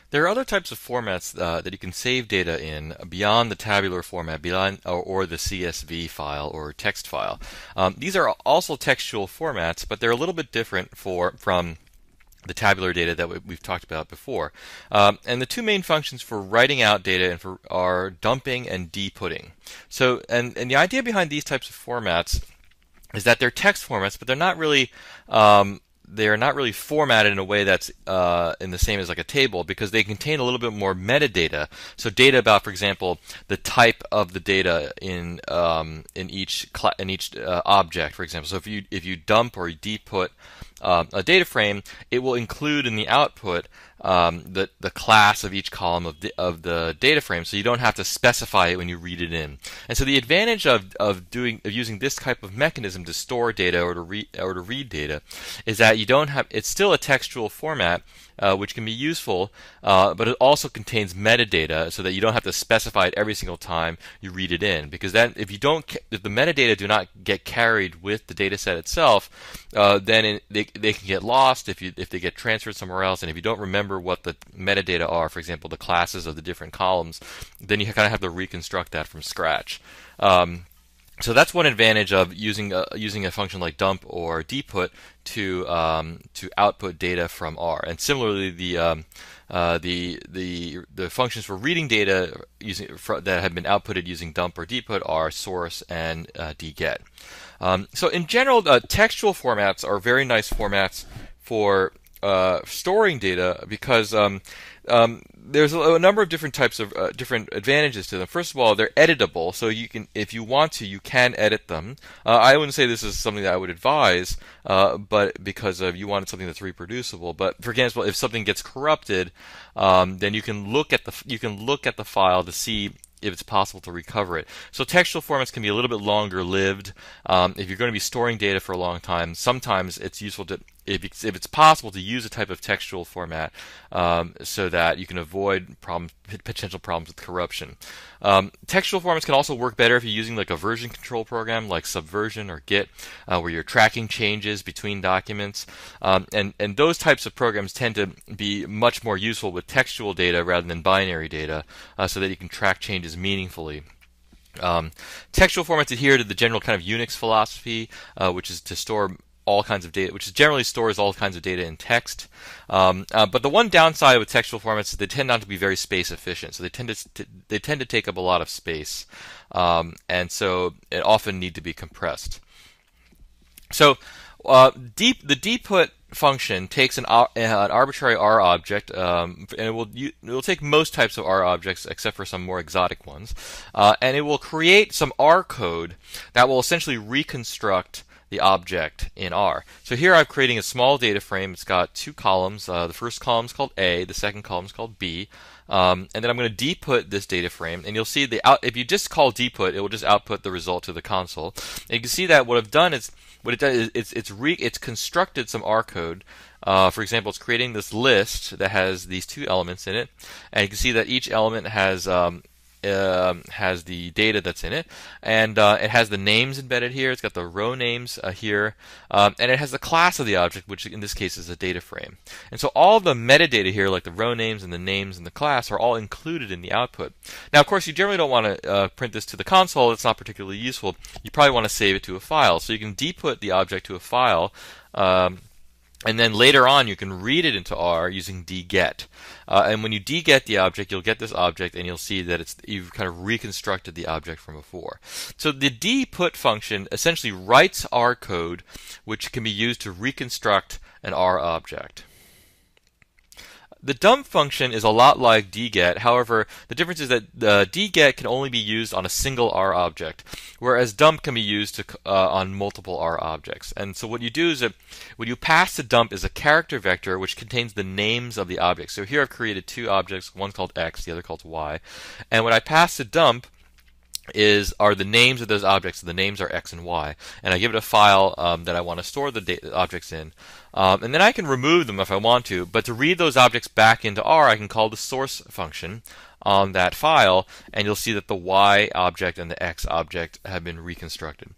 There are other types of formats that you can save data in beyond the tabular format, beyond or the CSV file or text file. These are also textual formats, but they're a little bit different from the tabular data that we've talked about before. And the two main functions for writing out data are dumping and deputting. So, and the idea behind these types of formats is that they're text formats, but they are not really formatted in a way that's in the same as like a table, because they contain a little bit more metadata. So data about, for example, the type of the data in each object, for example. So if you dump or you deput a data frame, it will include in the output the class of each column of the data frame, so you don't have to specify it when you read it in. And so the advantage of using this type of mechanism to store data or to read data is that you don't have, it's still a textual format, which can be useful, but it also contains metadata, so that you don't have to specify it every single time you read it in. Because then, if the metadata do not get carried with the data set itself, then they can get lost if they get transferred somewhere else. And if you don't remember what the metadata are, for example, the classes of the different columns, then you kind of have to reconstruct that from scratch. So that's one advantage of using a function like dump or deput to output data from R. And similarly, the functions for reading data that have been outputted using dump or deput are source and dget. So in general, textual formats are very nice formats for storing data, because there's a number of different types of different advantages to them. First of all, they're editable, so you can, if you want to, you can edit them. I wouldn't say this is something that I would advise, but because you wanted something that's reproducible. But for example, if something gets corrupted, then you can look at the file to see if it's possible to recover it. So textual formats can be a little bit longer lived. If you're going to be storing data for a long time, sometimes it's useful to, if it's possible, to use a type of textual format, so that you can avoid potential problems with corruption. Textual formats can also work better if you're using like a version control program like Subversion or Git, where you're tracking changes between documents. And those types of programs tend to be much more useful with textual data rather than binary data, so that you can track changes meaningfully. Textual formats adhere to the general kind of Unix philosophy, which is to store all kinds of data, which generally stores all kinds of data in text. But the one downside with textual formats is they tend not to be very space efficient. So they tend to take up a lot of space, and so it often need to be compressed. So the deput function takes an arbitrary R object, and it will take most types of R objects except for some more exotic ones, and it will create some R code that will essentially reconstruct the object in R. So here I'm creating a small data frame. It's got two columns. The first column is called A, the second column is called B. And then I'm going to deput this data frame, and you'll see if you just call deput, it will just output the result to the console. And you can see that what it's constructed some R code. For example, it's creating this list that has these two elements in it, and you can see that each element has the data that's in it, and it has the names embedded here. It's got the row names here, and it has the class of the object, which in this case is a data frame. And so all the metadata here, like the row names and the names and the class, are all included in the output. Now, of course, you generally don't want to print this to the console. It's not particularly useful. You probably want to save it to a file. So you can deput the object to a file, and then later on, you can read it into R using dget. And when you dget the object, you'll get this object, and you'll see that you've kind of reconstructed the object from before. So the deput function essentially writes R code, which can be used to reconstruct an R object. The dump function is a lot like dget. However, the difference is that dget can only be used on a single R object, whereas dump can be used on multiple R objects. And so what you do is that what you pass to dump is a character vector which contains the names of the objects. So here I've created two objects, one called X, the other called Y. And what I pass to dump are the names of those objects. So the names are X and Y, and I give it a file that I want to store the objects in, and then I can remove them if I want to. But to read those objects back into R, I can call the source function on that file, and you'll see that the Y object and the X object have been reconstructed.